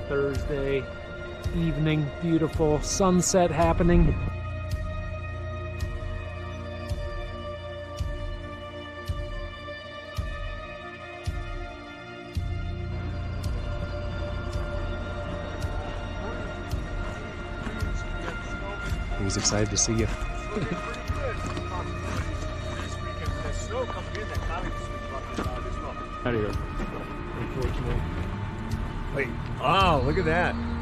Thursday evening. Beautiful sunset happening. He's excited to see you. Out of here. Unfortunately. Wait. Oh, look at that.